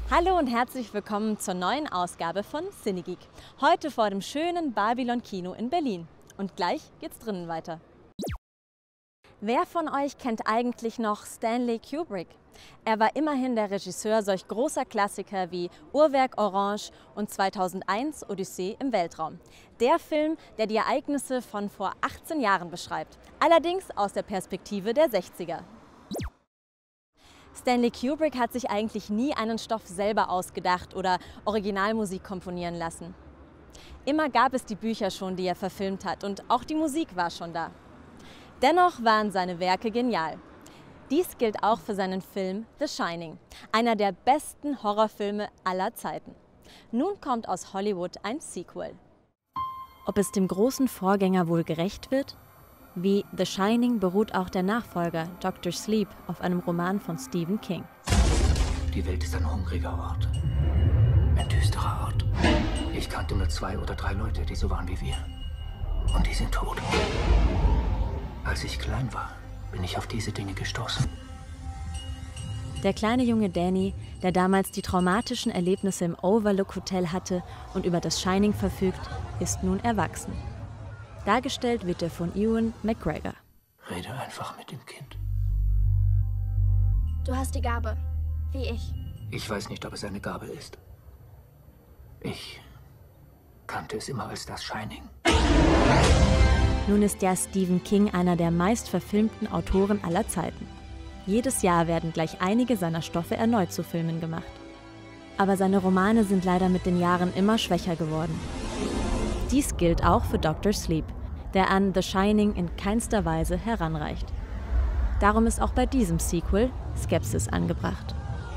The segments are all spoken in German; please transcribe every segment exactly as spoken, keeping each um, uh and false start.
Hallo und herzlich willkommen zur neuen Ausgabe von Cinegeek. Heute vor dem schönen Babylon Kino in Berlin. Und gleich geht's drinnen weiter. Wer von euch kennt eigentlich noch Stanley Kubrick? Er war immerhin der Regisseur solch großer Klassiker wie Uhrwerk Orange und zweitausendeins Odyssee im Weltraum. Der Film, der die Ereignisse von vor achtzehn Jahren beschreibt, allerdings aus der Perspektive der sechziger. Stanley Kubrick hat sich eigentlich nie einen Stoff selber ausgedacht oder Originalmusik komponieren lassen. Immer gab es die Bücher schon, die er verfilmt hat, und auch die Musik war schon da. Dennoch waren seine Werke genial. Dies gilt auch für seinen Film The Shining, einer der besten Horrorfilme aller Zeiten. Nun kommt aus Hollywood ein Sequel. Ob es dem großen Vorgänger wohl gerecht wird? Wie The Shining beruht auch der Nachfolger Doktor Sleep auf einem Roman von Stephen King. Die Welt ist ein hungriger Ort, ein düsterer Ort. Ich kannte nur zwei oder drei Leute, die so waren wie wir. Und die sind tot. Als ich klein war, bin ich auf diese Dinge gestoßen. Der kleine Junge Danny, der damals die traumatischen Erlebnisse im Overlook Hotel hatte und über das Shining verfügt, ist nun erwachsen. Dargestellt wird er von Ewan McGregor. Rede einfach mit dem Kind. Du hast die Gabe, wie ich. Ich weiß nicht, ob es eine Gabe ist. Ich kannte es immer als das Shining. Nun ist ja Stephen King einer der meistverfilmten Autoren aller Zeiten. Jedes Jahr werden gleich einige seiner Stoffe erneut zu Filmen gemacht. Aber seine Romane sind leider mit den Jahren immer schwächer geworden. Dies gilt auch für Doktor Sleep, der an The Shining in keinster Weise heranreicht. Darum ist auch bei diesem Sequel Skepsis angebracht.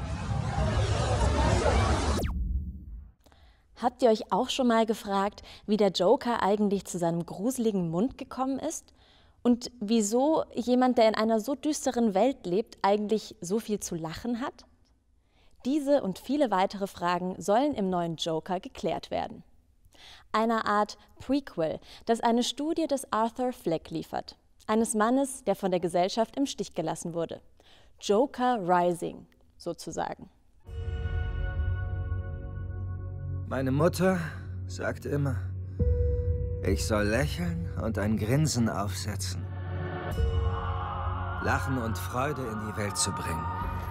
Habt ihr euch auch schon mal gefragt, wie der Joker eigentlich zu seinem gruseligen Mund gekommen ist? Und wieso jemand, der in einer so düsteren Welt lebt, eigentlich so viel zu lachen hat? Diese und viele weitere Fragen sollen im neuen Joker geklärt werden. Einer Art Prequel, das eine Studie des Arthur Fleck liefert. Eines Mannes, der von der Gesellschaft im Stich gelassen wurde. Joker Rising, sozusagen. Meine Mutter sagt immer, ich soll lächeln und ein Grinsen aufsetzen. Lachen und Freude in die Welt zu bringen.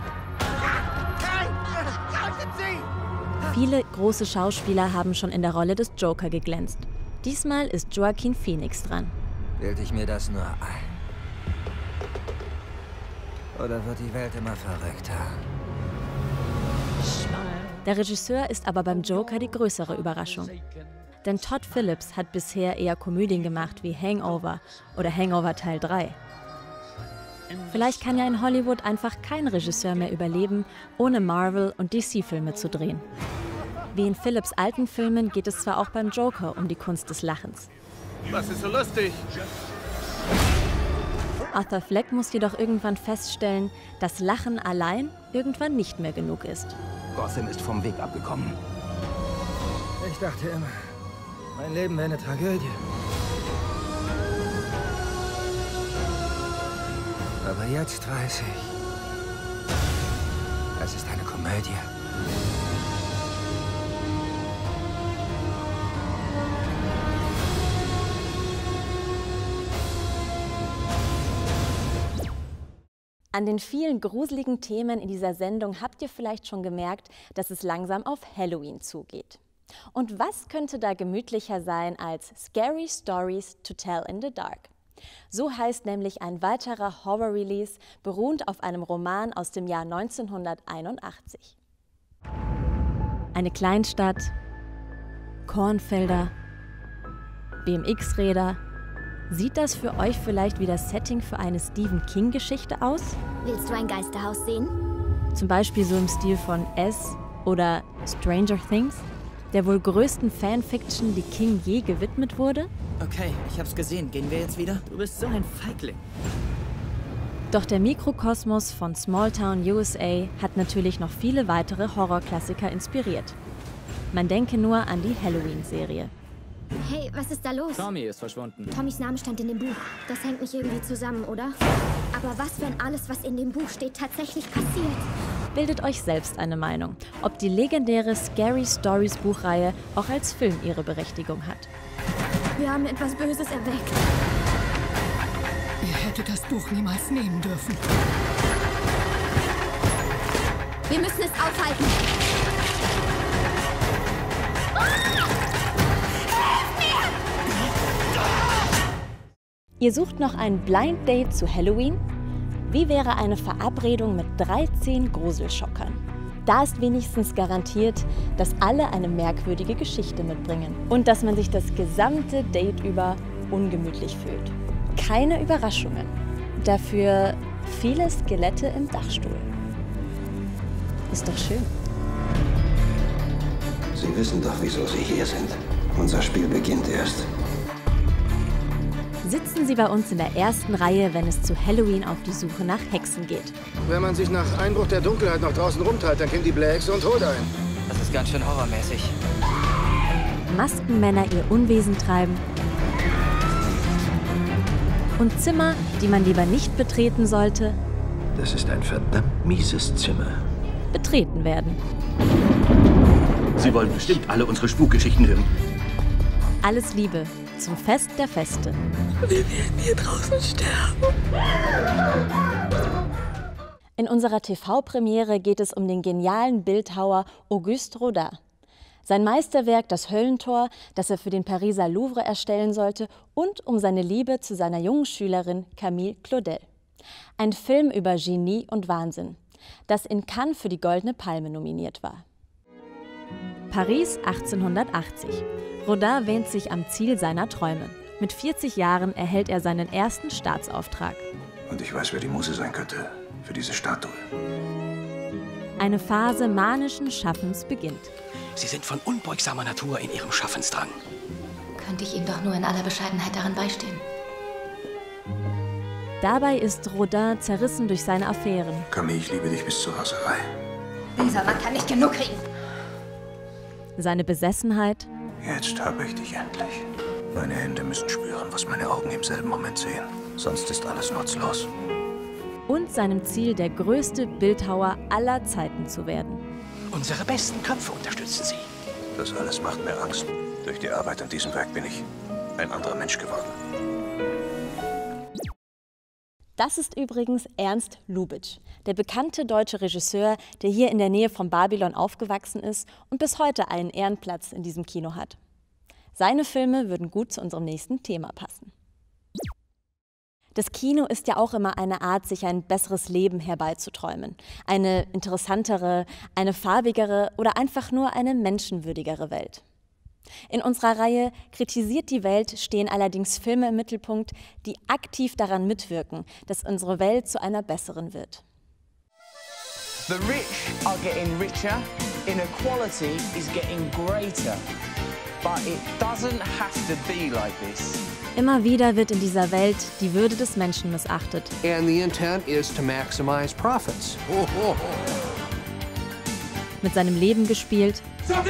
Viele große Schauspieler haben schon in der Rolle des Joker geglänzt. Diesmal ist Joaquin Phoenix dran. Bilde ich mir das nur ein? Oder wird die Welt immer verrückter? Der Regisseur ist aber beim Joker die größere Überraschung. Denn Todd Phillips hat bisher eher Komödien gemacht wie Hangover oder Hangover Teil drei. Vielleicht kann ja in Hollywood einfach kein Regisseur mehr überleben, ohne Marvel- und D C-Filme zu drehen. Wie in Phillips' alten Filmen geht es zwar auch beim Joker um die Kunst des Lachens. Was ist so lustig? Arthur Fleck muss jedoch irgendwann feststellen, dass Lachen allein irgendwann nicht mehr genug ist. Gotham ist vom Weg abgekommen. Ich dachte immer, mein Leben wäre eine Tragödie. Aber jetzt weiß ich, es ist eine Komödie. An den vielen gruseligen Themen in dieser Sendung habt ihr vielleicht schon gemerkt, dass es langsam auf Halloween zugeht. Und was könnte da gemütlicher sein als Scary Stories to Tell in the Dark? So heißt nämlich ein weiterer Horror-Release, beruhend auf einem Roman aus dem Jahr neunzehnhunderteinundachtzig. Eine Kleinstadt, Kornfelder, B M X-Räder. Sieht das für euch vielleicht wie das Setting für eine Stephen King-Geschichte aus? Willst du ein Geisterhaus sehen? Zum Beispiel so im Stil von S oder Stranger Things, der wohl größten Fanfiction, die King je gewidmet wurde? Okay, ich hab's gesehen. Gehen wir jetzt wieder? Du bist so ein Feigling. Doch der Mikrokosmos von Smalltown U S A hat natürlich noch viele weitere Horrorklassiker inspiriert. Man denke nur an die Halloween-Serie. Hey, was ist da los? Tommy ist verschwunden. Tommys Name stand in dem Buch. Das hängt nicht irgendwie zusammen, oder? Aber was, wenn alles, was in dem Buch steht, tatsächlich passiert? bildet euch selbst eine Meinung, ob die legendäre Scary Stories Buchreihe auch als Film ihre Berechtigung hat. Wir haben etwas Böses erweckt. Ihr hättet das Buch niemals nehmen dürfen. Wir müssen es aufhalten. Ihr sucht noch ein Blind Date zu Halloween? Wie wäre eine Verabredung mit dreizehn Gruselschockern? Da ist wenigstens garantiert, dass alle eine merkwürdige Geschichte mitbringen und dass man sich das gesamte Date über ungemütlich fühlt. Keine Überraschungen, dafür viele Skelette im Dachstuhl. Ist doch schön. Sie wissen doch, wieso Sie hier sind. Unser Spiel beginnt erst. Sitzen Sie bei uns in der ersten Reihe, wenn es zu Halloween auf die Suche nach Hexen geht. Wenn man sich nach Einbruch der Dunkelheit noch draußen rumtreibt, dann kennt die Blackhexe und holt einen. Das ist ganz schön horrormäßig. Maskenmänner ihr Unwesen treiben und Zimmer, die man lieber nicht betreten sollte, Das ist ein verdammt mieses Zimmer. betreten werden. Sie wollen bestimmt alle unsere Spukgeschichten hören. Alles Liebe zum Fest der Feste. Wir werden hier draußen sterben. In unserer T V-Premiere geht es um den genialen Bildhauer Auguste Rodin. Sein Meisterwerk Das Höllentor, das er für den Pariser Louvre erstellen sollte, und um seine Liebe zu seiner jungen Schülerin Camille Claudel. Ein Film über Genie und Wahnsinn, das in Cannes für die Goldene Palme nominiert war. Paris achtzehnhundertachtzig. Rodin wähnt sich am Ziel seiner Träume. Mit vierzig Jahren erhält er seinen ersten Staatsauftrag. Und ich weiß, wer die Muse sein könnte für diese Statue. Eine Phase manischen Schaffens beginnt. Sie sind von unbeugsamer Natur in ihrem Schaffensdrang. Könnte ich ihm doch nur in aller Bescheidenheit darin beistehen. Dabei ist Rodin zerrissen durch seine Affären. Camille, ich liebe dich bis zur Raserei. Dieser Mann kann nicht genug kriegen. Seine Besessenheit Jetzt habe ich dich endlich. Meine Hände müssen spüren, was meine Augen im selben Moment sehen. Sonst ist alles nutzlos. und seinem Ziel, der größte Bildhauer aller Zeiten zu werden. Unsere besten Köpfe unterstützen Sie. Das alles macht mir Angst. Durch die Arbeit an diesem Werk bin ich ein anderer Mensch geworden. Das ist übrigens Ernst Lubitsch, der bekannte deutsche Regisseur, der hier in der Nähe von Babylon aufgewachsen ist und bis heute einen Ehrenplatz in diesem Kino hat. Seine Filme würden gut zu unserem nächsten Thema passen. Das Kino ist ja auch immer eine Art, sich ein besseres Leben herbeizuträumen. Eine interessantere, eine farbigere oder einfach nur eine menschenwürdigere Welt. In unserer Reihe Kritisiert die Welt stehen allerdings Filme im Mittelpunkt, die aktiv daran mitwirken, dass unsere Welt zu einer besseren wird. The rich are getting richer, inequality is getting greater. But it doesn't have to be like this. Immer wieder wird in dieser Welt die Würde des Menschen missachtet. And the intent is to maximize profits. Oh, oh, oh. Mit seinem Leben gespielt.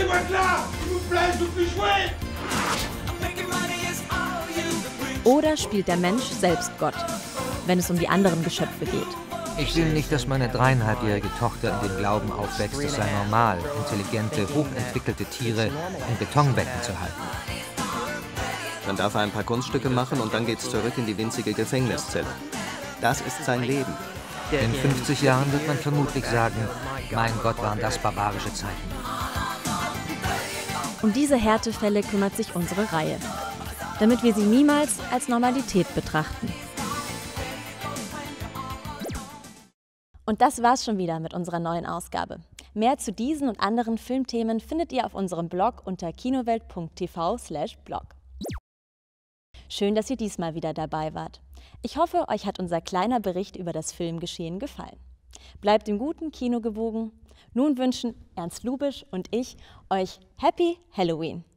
Oder spielt der Mensch selbst Gott, wenn es um die anderen Geschöpfe geht. Ich will nicht, dass meine dreieinhalbjährige Tochter in dem Glauben aufwächst, es sei normal, intelligente, hochentwickelte Tiere in Betonbecken zu halten. Dann darf er ein paar Kunststücke machen und dann geht's zurück in die winzige Gefängniszelle. Das ist sein Leben. In fünfzig Jahren wird man vermutlich sagen, mein Gott, waren das barbarische Zeiten. Um diese Härtefälle kümmert sich unsere Reihe, damit wir sie niemals als Normalität betrachten. Und das war's schon wieder mit unserer neuen Ausgabe. Mehr zu diesen und anderen Filmthemen findet ihr auf unserem Blog unter kinowelt punkt t v slash blog. Schön, dass ihr diesmal wieder dabei wart. Ich hoffe, euch hat unser kleiner Bericht über das Filmgeschehen gefallen. Bleibt im guten Kino gewogen. Nun wünschen Ernst Lubitsch und ich euch Happy Halloween!